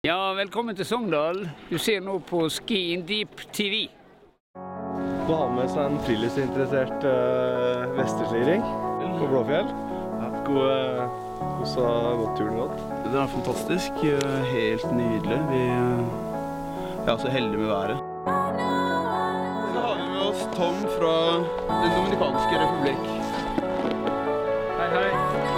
Ja, velkommen til Sogndal. Du ser nå på Ski in Deep TV. Du har med seg en friluftsinteressert vesterskiring på Blåfjell. Hvordan har gått turen gått? Det er fantastisk, helt nydelig. Vi er så heldige med været. Så har vi med oss Tom fra Den Dominikanske Republikk. Hei, hei.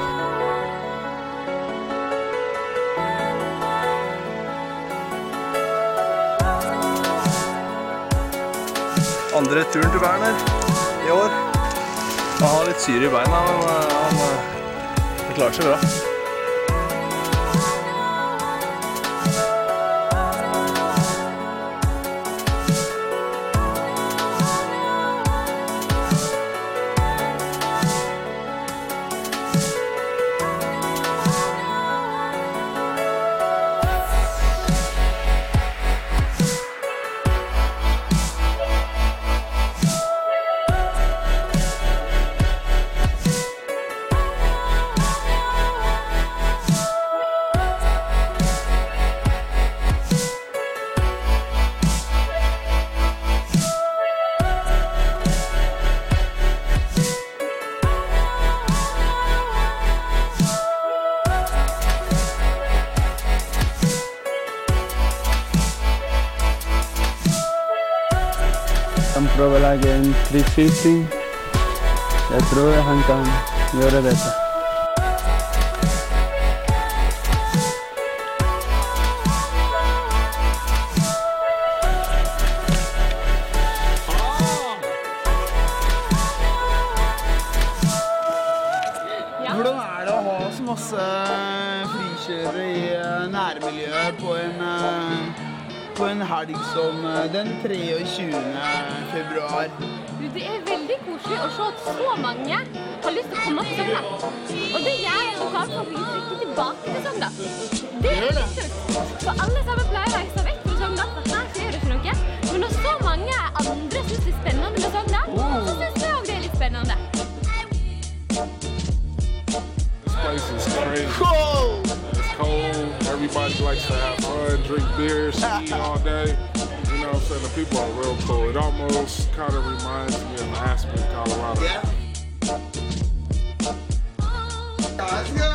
Andre turen til Werner i år. Han har litt syre i beina, men han klarer seg bra. Han prøver å lage en trickshifting. Jeg tror han kan gjøre dette. Hvordan er det å ha så masse frikjørere i nærmiljøet på en helg som den 23. februar? Det er veldig koselig å se at så mange har lyst til å komme til Sogndal. Og det gjør lokalbefolkningen trekker tilbake til Sogndal. Det er litt tøft. For alle sammen pleier å reise vekk fra Sogndal, for her skjer det ikke noe. Men når så mange andre synes det er spennende med Sogndal, så synes jeg også det er litt spennende. This place is crazy. It's cold. Everybody likes to have fun, drink beer, ski all day. You know what I'm saying? The people are real cool. It almost kind of reminds me of Aspen, Colorado. Yeah. Let's go.